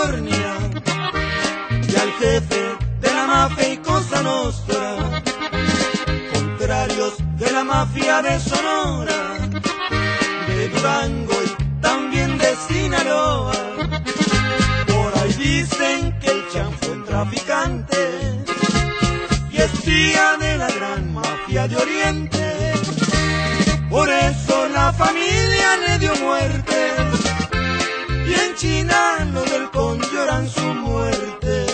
California, y al jefe de la mafia y Cosa Nostra, contrarios de la mafia de Sonora, de Durango y también de Sinaloa. Por ahí dicen que el Chan fue un traficante y espía de la gran mafia de Oriente. Por eso la familia le dio muerte, y en China los del Con lloran su muerte.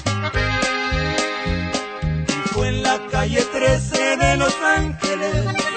En la calle 13 de Los Ángeles